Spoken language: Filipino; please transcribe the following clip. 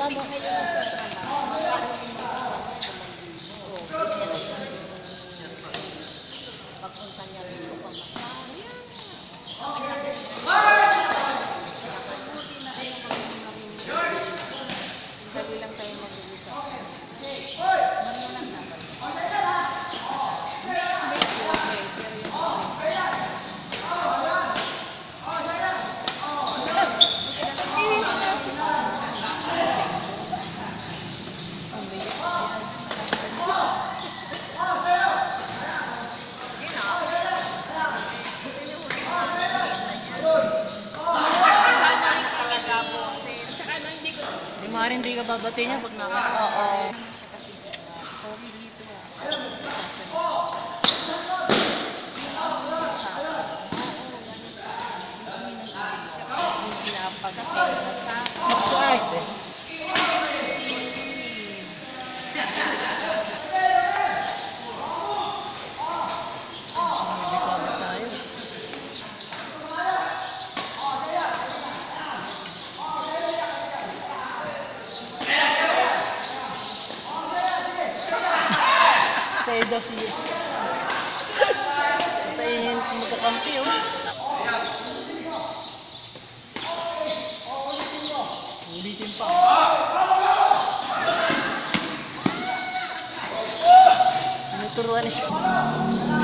Lalo ngayon na sa trabaho. Pagpunta niya dito pamasahe. Dali lang tayo mag-uusap. Ano lang naman. Maaaring hindi ka babati niya pag nakakita. Oo. Sa'yo daw siya. Sa'yo magkakampi, oh. Ulitin pa. Tinuturuan siya.